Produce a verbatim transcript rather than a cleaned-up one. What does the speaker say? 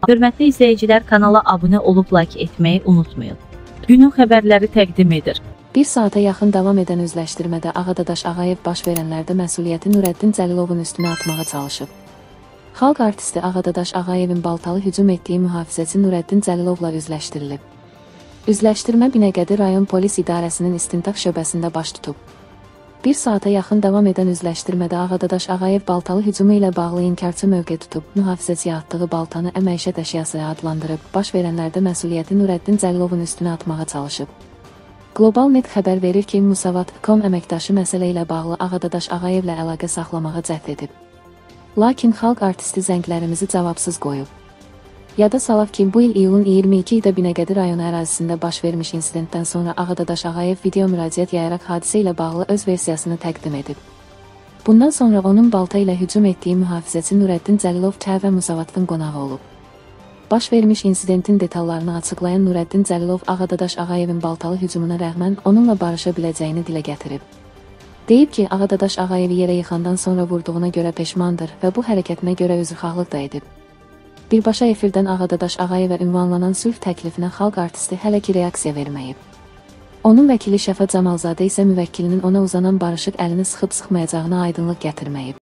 Hörmətli izləyicilər, kanala abunə olub like etməyi unutmayın. Günün xəbərləri təqdim edir. Bir saata yaxın davam edən üzləşdirmədə Ağadadaş Ağayev baş verənlərdə məsuliyyəti Nurəddin Cəlilovun üstünə atmağa çalışıb. Xalq artisti Ağadadaş Ağayevin baltalı hücum etdiyi mühafizəçi Nurəddin Cəlilovla üzləşdirilib. Üzləşdirmə Binəqədi rayon polis idarəsinin istintaq şöbəsində baş tutub. Bir saata yaxın davam edən üzləşdirmədə Ağadadaş Ağayev baltalı hücumu ilə bağlı inkarçı mövqe tutub, mühafizəçiyə atdığı baltanı əməişət əşyası adlandırıb, baş verənlərdə məsuliyyəti Nurəddin Cəlilovun üstünə atmağa çalışıb. Global Net xəbər verir ki, Musavat nöqtə com əməkdaşı məsələ ilə bağlı Ağadadaş Ağayevlə əlaqə saxlamağa cəhd edib. Lakin xalq artisti zənglərimizi cavabsız qoyub. Yada salaq ki, bu il iyulun iyirmi ikisində Binəqədi rayonu ərazisində baş vermiş insidentdən sonra Ağadadaş Ağayev video müraciət yayaraq hadisə ilə bağlı öz versiyasını təqdim edib. Bundan sonra onun balta ilə hücum etdiyi mühafizəçi Nurəddin Cəlilov Çəvə Musavatın qonağı olub. Baş vermiş insidentin detallarını açıqlayan Nurəddin Cəlilov Ağadadaş Ağayevin baltalı hücumuna rəğmən onunla barışa biləcəyini dilə gətirib. Deyib ki, Ağadadaş Ağayevi yerə yıxandan sonra vurduğuna görə peşmandır və bu hərəkətinə görə üzrxahlıq da edib. Birbaşa efirdən Ağadadaş Ağayevə ünvanlanan sülh təklifinə xalq artisti hələ ki reaksiya verməyib. Onun vəkili Şəfa Camalzadə isə müvəkkilinin ona uzanan barışıq əlini sıxıb sıxmayacağına aydınlıq gətirməyib.